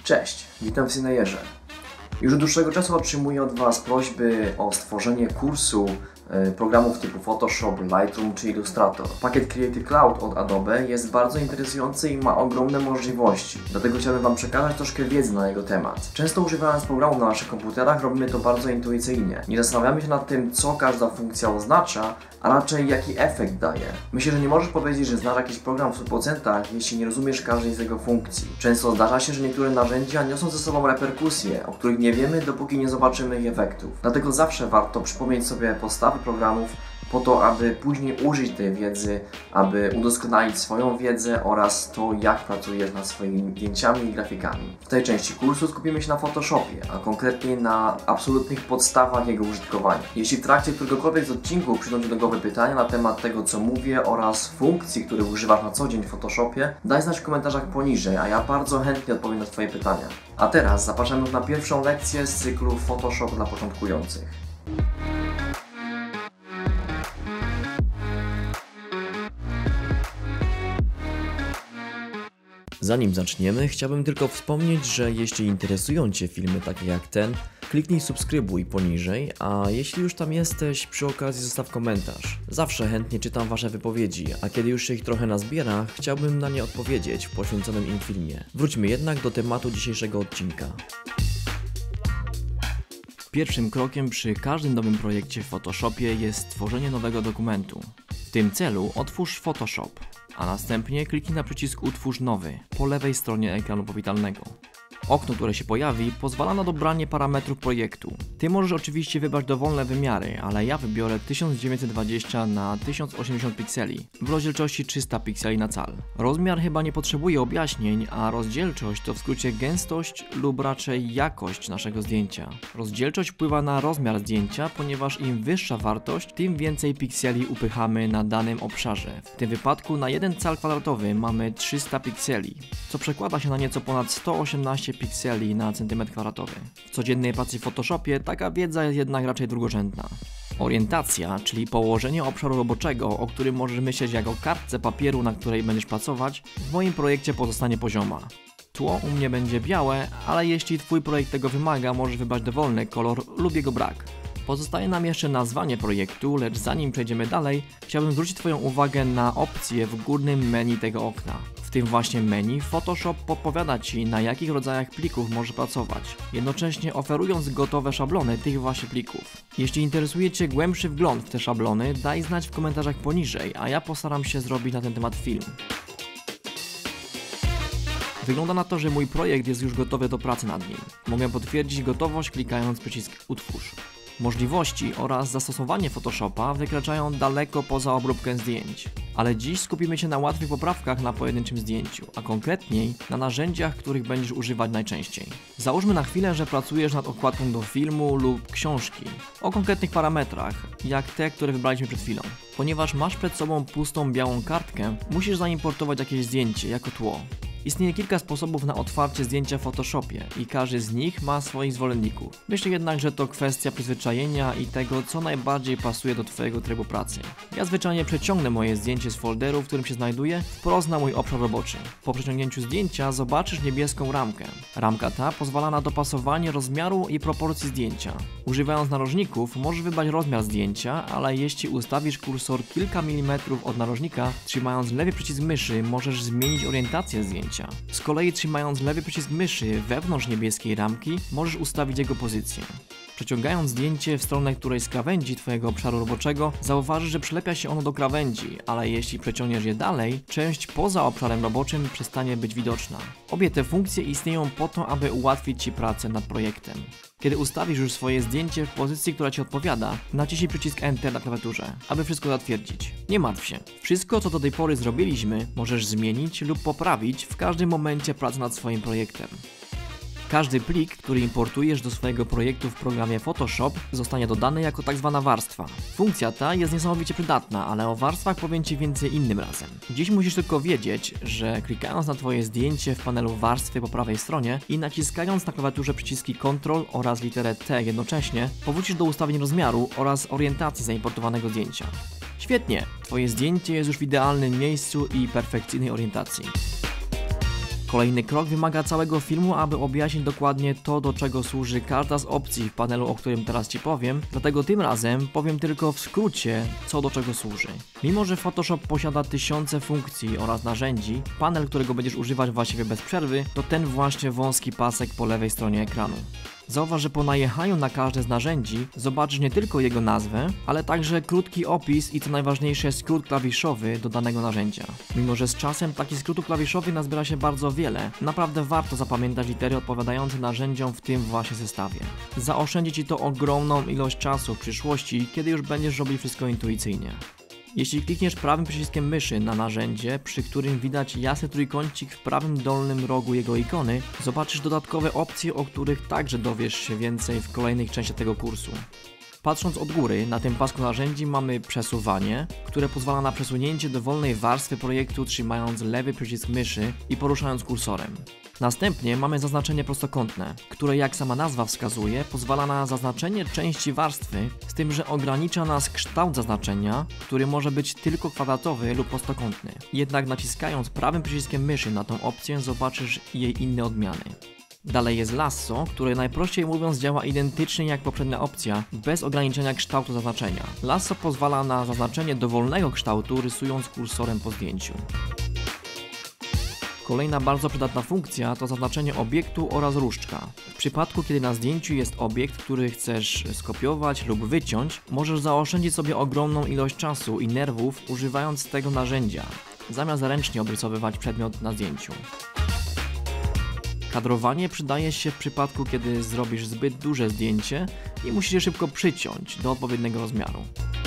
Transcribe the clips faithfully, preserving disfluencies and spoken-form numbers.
Cześć, witam w Synejerze. Już od dłuższego czasu otrzymuję od Was prośby o stworzenie kursu y, programów typu Photoshop, Lightroom czy Illustrator. Pakiet Creative Cloud od Adobe jest bardzo interesujący i ma ogromne możliwości. Dlatego chciałbym Wam przekazać troszkę wiedzy na jego temat. Często używając programów na naszych komputerach robimy to bardzo intuicyjnie. Nie zastanawiamy się nad tym, co każda funkcja oznacza, a raczej jaki efekt daje. Myślę, że nie możesz powiedzieć, że znasz jakiś program w stu procentach, jeśli nie rozumiesz każdej z jego funkcji. Często zdarza się, że niektóre narzędzia niosą ze sobą reperkusje, o których nie wiemy, dopóki nie zobaczymy ich efektów. Dlatego zawsze warto przypomnieć sobie podstawy programów po to, aby później użyć tej wiedzy, aby udoskonalić swoją wiedzę oraz to, jak pracujesz nad swoimi zdjęciami i grafikami. W tej części kursu skupimy się na Photoshopie, a konkretnie na absolutnych podstawach jego użytkowania. Jeśli w trakcie któregokolwiek z odcinków przyjdą Ci do głowy pytania na temat tego, co mówię oraz funkcji, których używasz na co dzień w Photoshopie, daj znać w komentarzach poniżej, a ja bardzo chętnie odpowiem na Twoje pytania. A teraz zapraszam już na pierwszą lekcję z cyklu Photoshop dla początkujących. Zanim zaczniemy, chciałbym tylko wspomnieć, że jeśli interesują Cię filmy takie jak ten, kliknij subskrybuj poniżej, a jeśli już tam jesteś, przy okazji zostaw komentarz. Zawsze chętnie czytam Wasze wypowiedzi, a kiedy już się ich trochę nazbiera, chciałbym na nie odpowiedzieć w poświęconym im filmie. Wróćmy jednak do tematu dzisiejszego odcinka. Pierwszym krokiem przy każdym nowym projekcie w Photoshopie jest stworzenie nowego dokumentu. W tym celu otwórz Photoshop, a następnie kliknij na przycisk Utwórz nowy po lewej stronie ekranu powitalnego. Okno, które się pojawi, pozwala na dobranie parametrów projektu. Ty możesz oczywiście wybrać dowolne wymiary, ale ja wybiorę tysiąc dziewięćset dwadzieścia na tysiąc osiemdziesiąt pikseli w rozdzielczości trzysta pikseli na cal. Rozmiar chyba nie potrzebuje objaśnień, a rozdzielczość to w skrócie gęstość lub raczej jakość naszego zdjęcia. Rozdzielczość wpływa na rozmiar zdjęcia, ponieważ im wyższa wartość, tym więcej pikseli upychamy na danym obszarze. W tym wypadku na jeden cal kwadratowy mamy trzysta pikseli, co przekłada się na nieco ponad sto osiemnaście pikseli na centymetr kwadratowy. W codziennej pracy w Photoshopie taka wiedza jest jednak raczej drugorzędna. Orientacja, czyli położenie obszaru roboczego, o którym możesz myśleć jak o kartce papieru, na której będziesz pracować, w moim projekcie pozostanie pozioma. Tło u mnie będzie białe, ale jeśli Twój projekt tego wymaga, możesz wybrać dowolny kolor lub jego brak. Pozostaje nam jeszcze nazwanie projektu, lecz zanim przejdziemy dalej, chciałbym zwrócić Twoją uwagę na opcję w górnym menu tego okna. W tym właśnie menu Photoshop podpowiada Ci, na jakich rodzajach plików możesz pracować, jednocześnie oferując gotowe szablony tych właśnie plików. Jeśli interesuje Cię głębszy wgląd w te szablony, daj znać w komentarzach poniżej, a ja postaram się zrobić na ten temat film. Wygląda na to, że mój projekt jest już gotowy do pracy nad nim. Mogę potwierdzić gotowość klikając przycisk Utwórz. Możliwości oraz zastosowanie Photoshopa wykraczają daleko poza obróbkę zdjęć. Ale dziś skupimy się na łatwych poprawkach na pojedynczym zdjęciu, a konkretniej na narzędziach, których będziesz używać najczęściej. Załóżmy na chwilę, że pracujesz nad okładką do filmu lub książki o konkretnych parametrach, jak te, które wybraliśmy przed chwilą. Ponieważ masz przed sobą pustą białą kartkę, musisz zaimportować jakieś zdjęcie jako tło. Istnieje kilka sposobów na otwarcie zdjęcia w Photoshopie i każdy z nich ma swoich zwolenników. Myślę jednak, że to kwestia przyzwyczajenia i tego, co najbardziej pasuje do Twojego trybu pracy. Ja zwyczajnie przeciągnę moje zdjęcie z folderu, w którym się znajduje, wprost na mój obszar roboczy. Po przeciągnięciu zdjęcia zobaczysz niebieską ramkę. Ramka ta pozwala na dopasowanie rozmiaru i proporcji zdjęcia. Używając narożników możesz wybrać rozmiar zdjęcia, ale jeśli ustawisz kursor kilka milimetrów od narożnika, trzymając lewy przycisk myszy możesz zmienić orientację zdjęcia. Z kolei trzymając lewy przycisk myszy wewnątrz niebieskiej ramki możesz ustawić jego pozycję. Przeciągając zdjęcie w stronę którejś z krawędzi Twojego obszaru roboczego, zauważysz, że przylepia się ono do krawędzi, ale jeśli przeciągniesz je dalej, część poza obszarem roboczym przestanie być widoczna. Obie te funkcje istnieją po to, aby ułatwić Ci pracę nad projektem. Kiedy ustawisz już swoje zdjęcie w pozycji, która Ci odpowiada, naciśnij przycisk Enter na klawiaturze, aby wszystko zatwierdzić. Nie martw się. Wszystko, co do tej pory zrobiliśmy, możesz zmienić lub poprawić w każdym momencie pracy nad swoim projektem. Każdy plik, który importujesz do swojego projektu w programie Photoshop, zostanie dodany jako tak zwana warstwa. Funkcja ta jest niesamowicie przydatna, ale o warstwach powiem Ci więcej innym razem. Dziś musisz tylko wiedzieć, że klikając na Twoje zdjęcie w panelu warstwy po prawej stronie i naciskając na klawiaturze przyciski Ctrl oraz literę T jednocześnie, powrócisz do ustawień rozmiaru oraz orientacji zaimportowanego zdjęcia. Świetnie! Twoje zdjęcie jest już w idealnym miejscu i perfekcyjnej orientacji. Kolejny krok wymaga całego filmu, aby objaśnić dokładnie to, do czego służy każda z opcji w panelu, o którym teraz Ci powiem, dlatego tym razem powiem tylko w skrócie, co do czego służy. Mimo że Photoshop posiada tysiące funkcji oraz narzędzi, panel, którego będziesz używać właściwie bez przerwy, to ten właśnie wąski pasek po lewej stronie ekranu. Zauważ, że po najechaniu na każde z narzędzi zobaczysz nie tylko jego nazwę, ale także krótki opis i co najważniejsze skrót klawiszowy do danego narzędzia. Mimo że z czasem takich skrótów klawiszowych nazbiera się bardzo wiele, naprawdę warto zapamiętać litery odpowiadające narzędziom w tym właśnie zestawie. Zaoszczędzi Ci to ogromną ilość czasu w przyszłości, kiedy już będziesz robił wszystko intuicyjnie. Jeśli klikniesz prawym przyciskiem myszy na narzędzie, przy którym widać jasny trójkącik w prawym dolnym rogu jego ikony, zobaczysz dodatkowe opcje, o których także dowiesz się więcej w kolejnych częściach tego kursu. Patrząc od góry, na tym pasku narzędzi mamy przesuwanie, które pozwala na przesunięcie dowolnej warstwy projektu trzymając lewy przycisk myszy i poruszając kursorem. Następnie mamy zaznaczenie prostokątne, które jak sama nazwa wskazuje, pozwala na zaznaczenie części warstwy, z tym, że ogranicza nas kształt zaznaczenia, który może być tylko kwadratowy lub prostokątny. Jednak naciskając prawym przyciskiem myszy na tą opcję zobaczysz jej inne odmiany. Dalej jest lasso, które najprościej mówiąc działa identycznie jak poprzednia opcja, bez ograniczenia kształtu zaznaczenia. Lasso pozwala na zaznaczenie dowolnego kształtu, rysując kursorem po zdjęciu. Kolejna bardzo przydatna funkcja to zaznaczenie obiektu oraz różdżka. W przypadku, kiedy na zdjęciu jest obiekt, który chcesz skopiować lub wyciąć, możesz zaoszczędzić sobie ogromną ilość czasu i nerwów używając tego narzędzia, zamiast ręcznie obrysowywać przedmiot na zdjęciu. Kadrowanie przydaje się w przypadku, kiedy zrobisz zbyt duże zdjęcie i musisz je szybko przyciąć do odpowiedniego rozmiaru.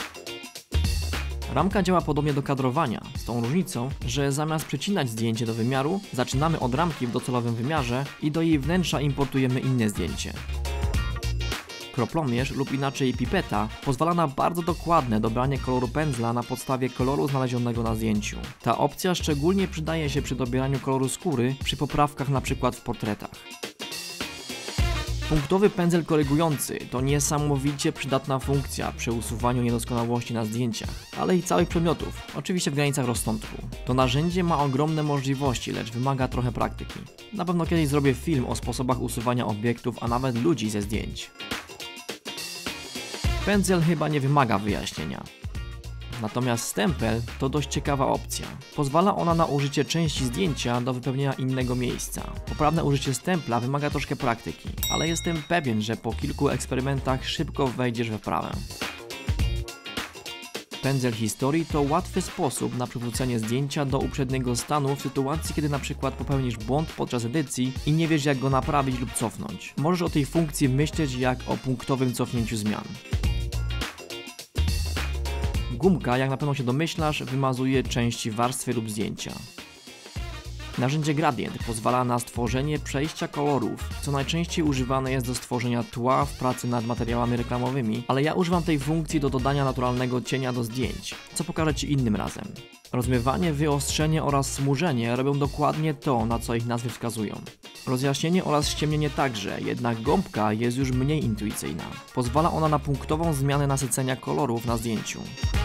Ramka działa podobnie do kadrowania, z tą różnicą, że zamiast przycinać zdjęcie do wymiaru, zaczynamy od ramki w docelowym wymiarze i do jej wnętrza importujemy inne zdjęcie. Kroplomierz lub inaczej pipeta pozwala na bardzo dokładne dobranie koloru pędzla na podstawie koloru znalezionego na zdjęciu. Ta opcja szczególnie przydaje się przy dobieraniu koloru skóry przy poprawkach np. w portretach. Punktowy pędzel korygujący to niesamowicie przydatna funkcja przy usuwaniu niedoskonałości na zdjęciach, ale i całych przedmiotów, oczywiście w granicach rozsądku. To narzędzie ma ogromne możliwości, lecz wymaga trochę praktyki. Na pewno kiedyś zrobię film o sposobach usuwania obiektów, a nawet ludzi ze zdjęć. Pędzel chyba nie wymaga wyjaśnienia. Natomiast stempel to dość ciekawa opcja. Pozwala ona na użycie części zdjęcia do wypełnienia innego miejsca. Poprawne użycie stempla wymaga troszkę praktyki, ale jestem pewien, że po kilku eksperymentach szybko wejdziesz we wprawę. Pędzel historii to łatwy sposób na przywrócenie zdjęcia do uprzedniego stanu w sytuacji, kiedy na przykład popełnisz błąd podczas edycji i nie wiesz jak go naprawić lub cofnąć. Możesz o tej funkcji myśleć jak o punktowym cofnięciu zmian. Gumka, jak na pewno się domyślasz, wymazuje części warstwy lub zdjęcia. Narzędzie Gradient pozwala na stworzenie przejścia kolorów, co najczęściej używane jest do stworzenia tła w pracy nad materiałami reklamowymi, ale ja używam tej funkcji do dodania naturalnego cienia do zdjęć, co pokażę Ci innym razem. Rozmywanie, wyostrzenie oraz smużenie robią dokładnie to, na co ich nazwy wskazują. Rozjaśnienie oraz ściemnienie także, jednak gąbka jest już mniej intuicyjna. Pozwala ona na punktową zmianę nasycenia kolorów na zdjęciu.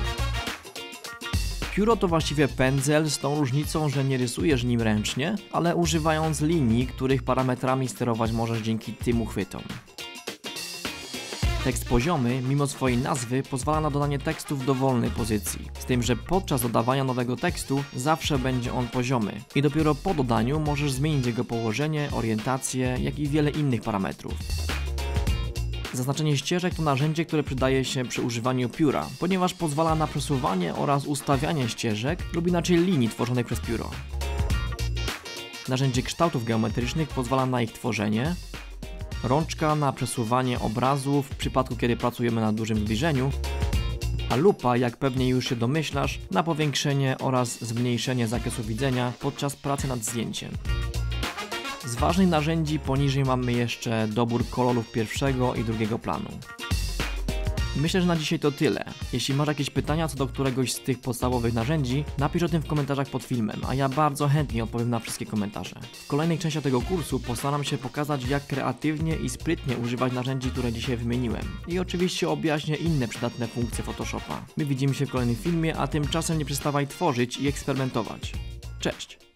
Pióro to właściwie pędzel z tą różnicą, że nie rysujesz nim ręcznie, ale używając linii, których parametrami sterować możesz dzięki tym uchwytom. Tekst poziomy, mimo swojej nazwy, pozwala na dodanie tekstu w dowolnej pozycji, z tym, że podczas dodawania nowego tekstu zawsze będzie on poziomy i dopiero po dodaniu możesz zmienić jego położenie, orientację, jak i wiele innych parametrów. Zaznaczenie ścieżek to narzędzie, które przydaje się przy używaniu pióra, ponieważ pozwala na przesuwanie oraz ustawianie ścieżek lub inaczej linii tworzonych przez pióro. Narzędzie kształtów geometrycznych pozwala na ich tworzenie. Rączka na przesuwanie obrazu w przypadku, kiedy pracujemy na dużym zbliżeniu, a lupa, jak pewnie już się domyślasz, na powiększenie oraz zmniejszenie zakresu widzenia podczas pracy nad zdjęciem. Z ważnych narzędzi poniżej mamy jeszcze dobór kolorów pierwszego i drugiego planu. Myślę, że na dzisiaj to tyle. Jeśli masz jakieś pytania co do któregoś z tych podstawowych narzędzi, napisz o tym w komentarzach pod filmem, a ja bardzo chętnie odpowiem na wszystkie komentarze. W kolejnej części tego kursu postaram się pokazać, jak kreatywnie i sprytnie używać narzędzi, które dzisiaj wymieniłem. I oczywiście objaśnię inne przydatne funkcje Photoshopa. My widzimy się w kolejnym filmie, a tymczasem nie przestawaj tworzyć i eksperymentować. Cześć!